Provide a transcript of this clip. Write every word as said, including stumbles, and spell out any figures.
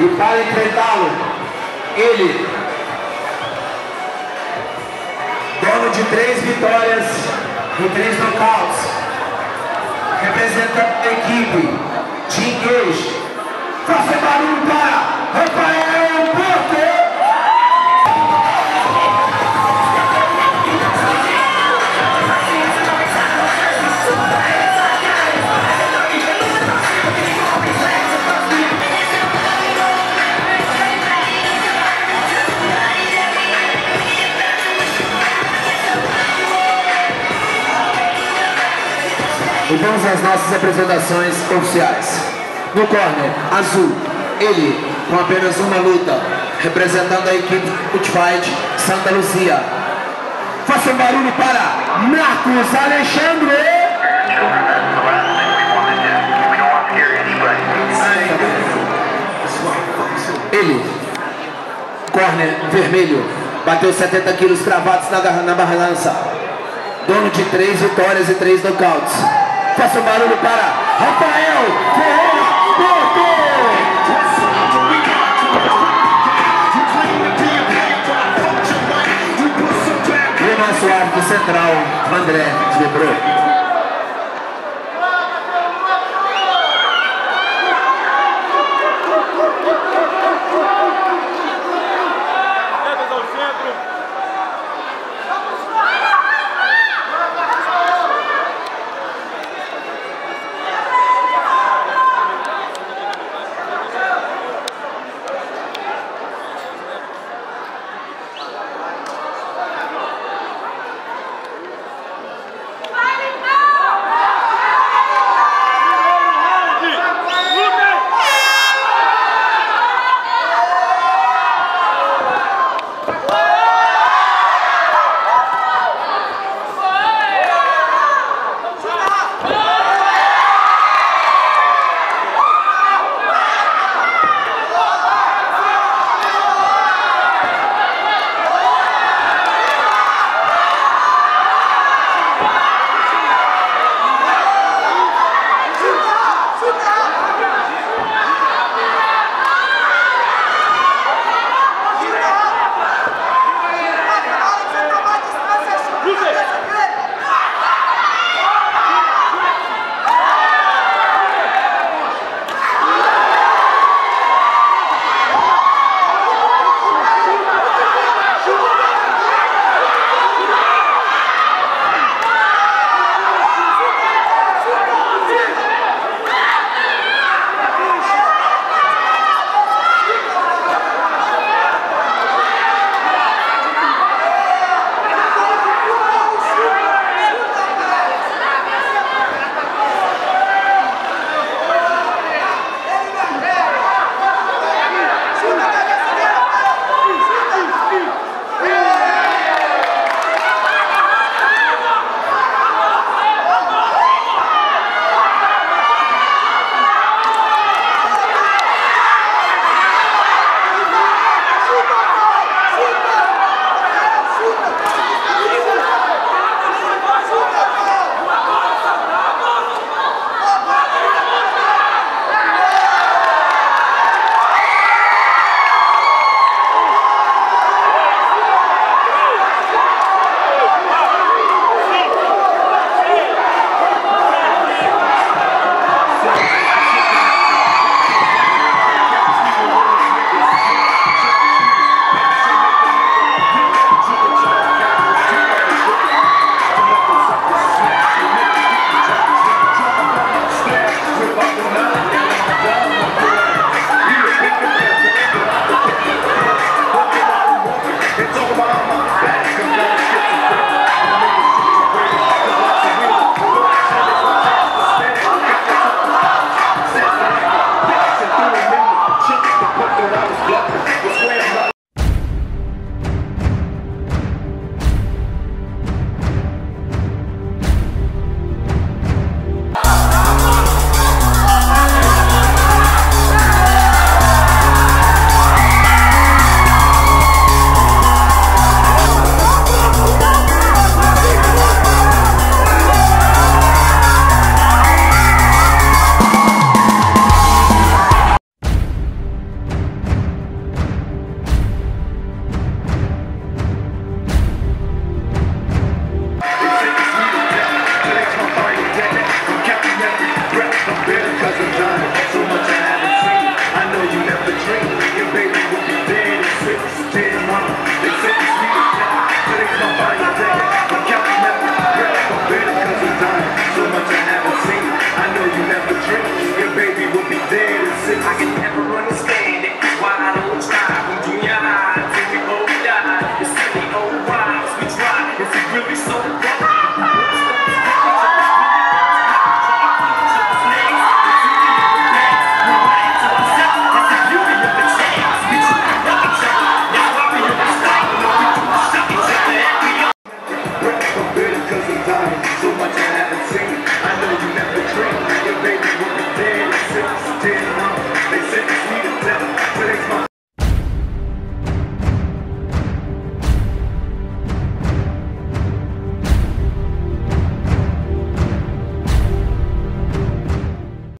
E para enfrentá-lo, ele, dono de três vitórias e três nocautes, representando a equipe Team Cage, faça barulho para Rafael Porto! E vamos às nossas apresentações oficiais. No corner azul, ele com apenas uma luta, representando a equipe Ultifight Santa Luzia. Faça um barulho para Marcos Alexandre! Ele, corner vermelho, bateu setenta quilos cravados na, na balança. Dono de três vitórias e três nocautes. Faça um barulho para Rafael Ferreira Porto! E o nosso árbitro central, André Debro.